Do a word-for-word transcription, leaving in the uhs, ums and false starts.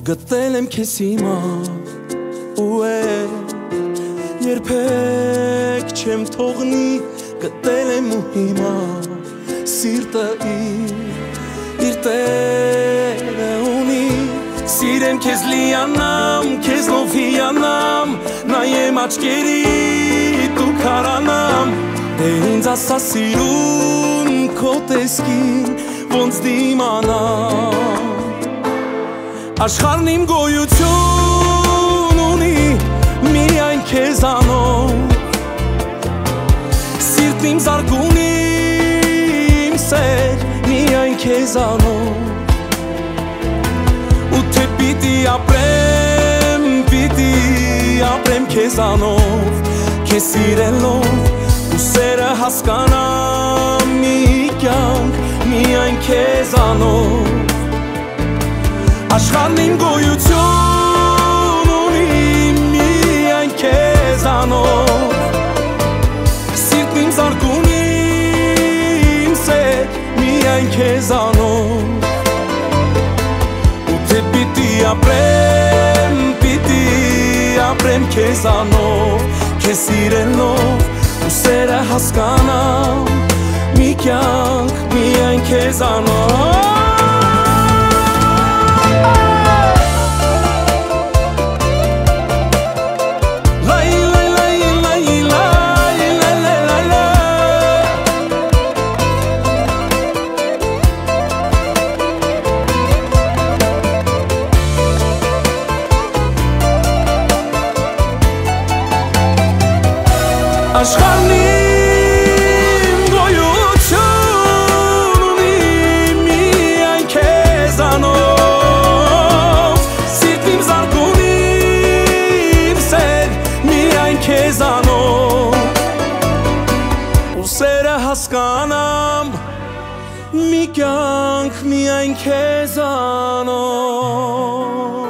Գտել եմ քեզ հիմա ու է երբեք չեմ թողնի Գտել եմ ու հիմա սիրտը իր իր տերը ունի Սիրեմ քեզ լիանամ, քեզ նով հիանամ Նայեմ աչքերիդ ու քարանամ Դե ինձ ասա սիրուն քո տեսքին ոնց դիմանամ Աշխարհն իմ գոյություն ունի միայն քեզանով Սիրտն իմ զարգուն իմ սեր միայն քեզանով Ու թե պիտի ապրեմ, պիտի ապրեմ քեզանով Քեզ սիրելով ու սերը հասկանամ մի կյանք միայն քեզանով Աշխարհն իմ գոյություն ունի միայն քեզանով Սիրտն իմ զարգուն իմ սեր միայն քեզանով Ու թե պիտի ապրեմ, պիտի ապրեմ քեզանով Քեզ սիրելով ու սերը հասկանամ մի կյանք միայն քեզանով Աշխարհն իմ գոյություն ունի միայն քեզանով Սիրտն իմ զարգուն իմ սեր միայն քեզանով Ու սերը հասկանամ մի կյանք միայն քեզանով